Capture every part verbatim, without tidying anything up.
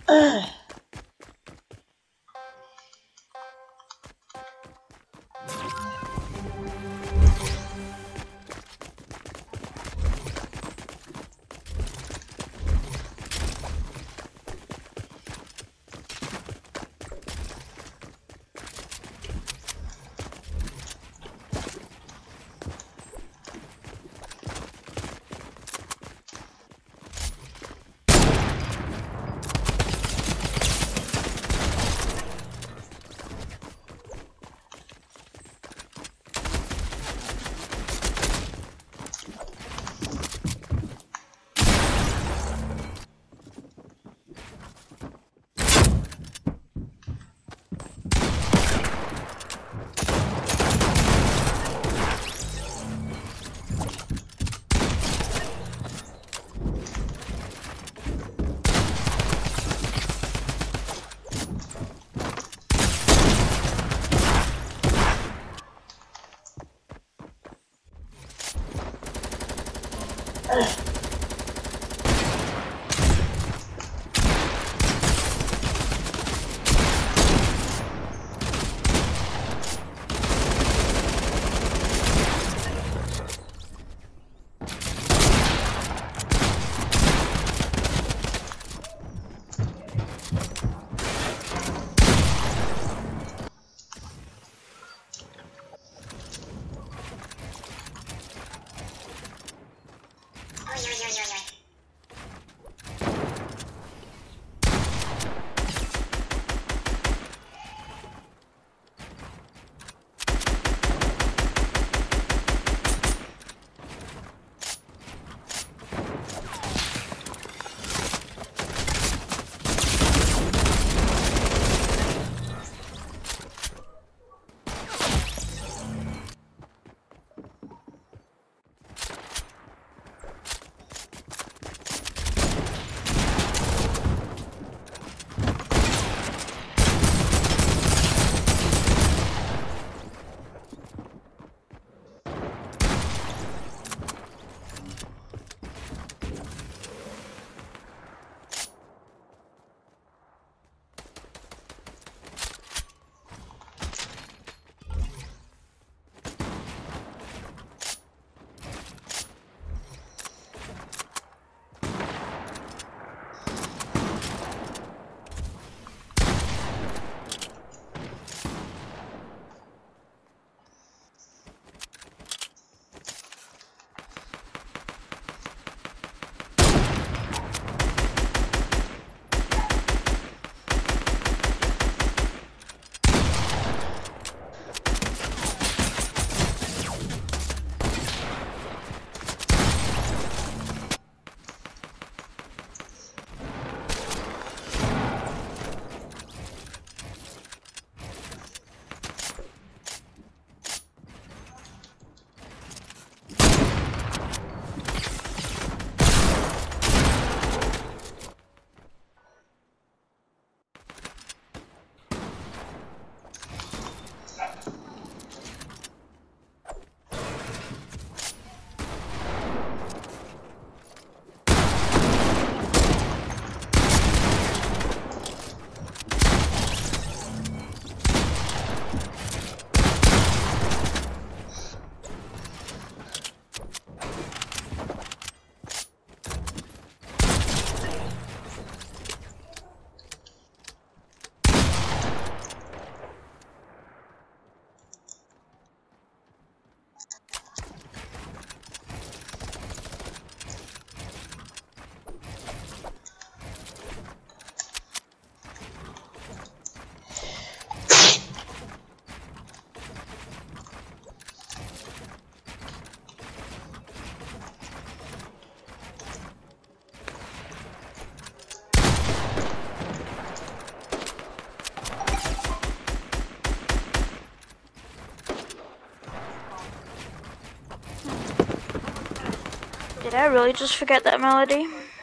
Did I really just forget that melody?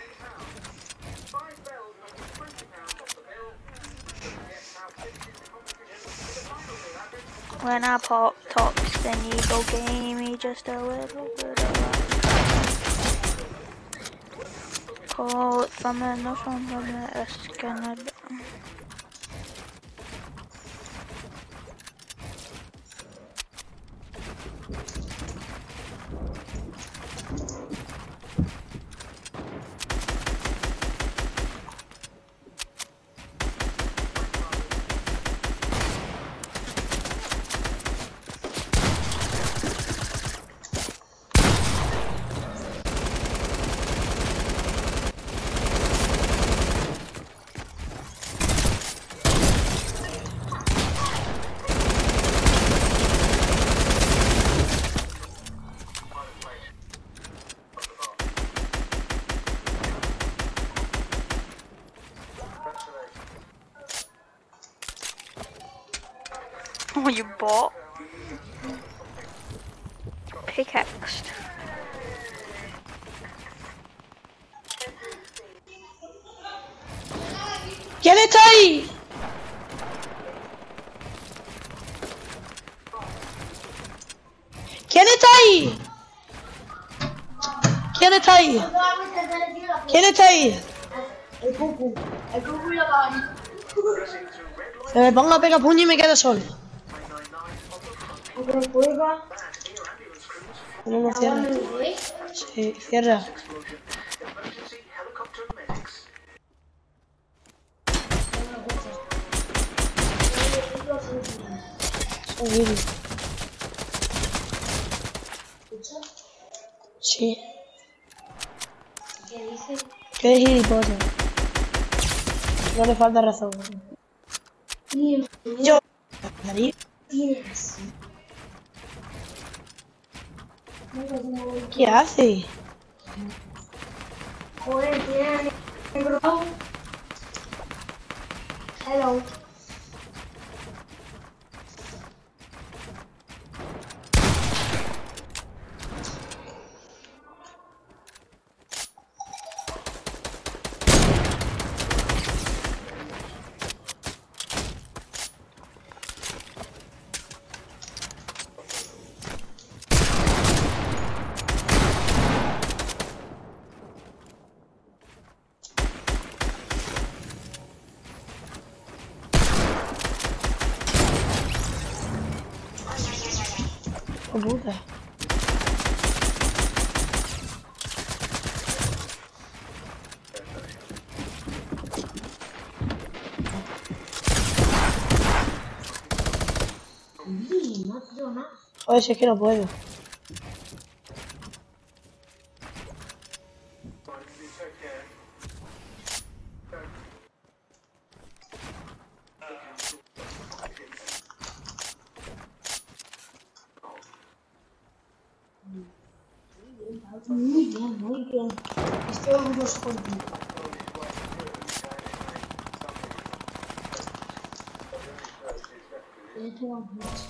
When I pop tops, then you go gamey just a little bit of Kåtvarme, nå sånn med øskene. Oh, you bought? Pickaxed. ¿Quién está ahí? ¿Quién está ahí? ¿Quién está ahí? ¿Quién está ahí? El cucu. El cucu y la pagarita. Se me ponga a pegar puño y me quedo solo. Otro juega. No, no cierra. Sí, cierra. Son guiri. Sí. ¿Qué dice? ¿Qué es gilipollas? No le falta razón. Tienes. Yo. Darío. Tienes. ¿Qué hace? Joder, tienes. Hello. Oh, puta. No quiero nada. Oye, si es que no puedo. Muy bien, muy bien. Estoy orgulloso contigo. Yo tengo mucho.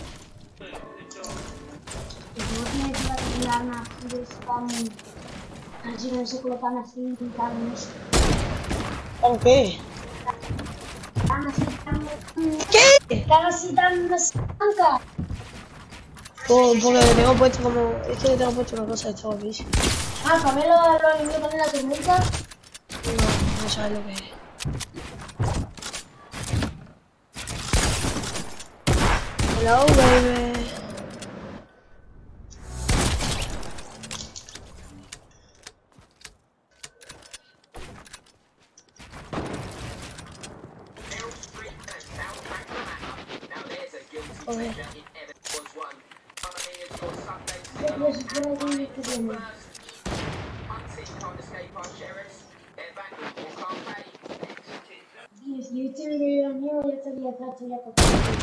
Y no tiene que dar nada de spam. Así no se colocan así y tal, no sé. ¿Con qué? Están así tan... ¿Qué? Están así tan blanca. Por, porque le tengo puesto como... Es que le tengo puesto una cosa de esta guapísima. Ah, ¿también lo, lo enemigos ponen la tormenta? No, no sabes lo que es. Hello, baby. Joder. Yo se supone que me estoy viendo. Dios, si este video era mío, yo estaría atrás, estaría por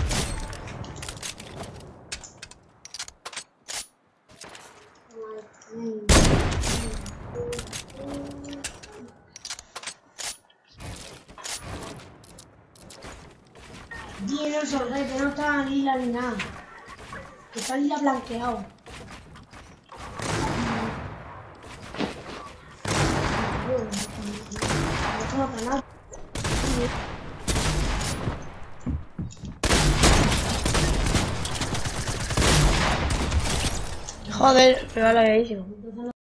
Dino sorrete, no está lila ni nada. Está lila blanqueado. No para nada. Joder, me va la gaísimo. Entonces no